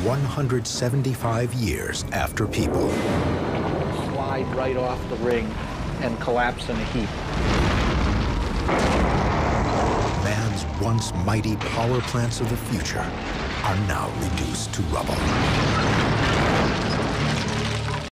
175 years after people. Slide right off the ring and collapse in a heap. Man's once mighty power plants of the future are now reduced to rubble.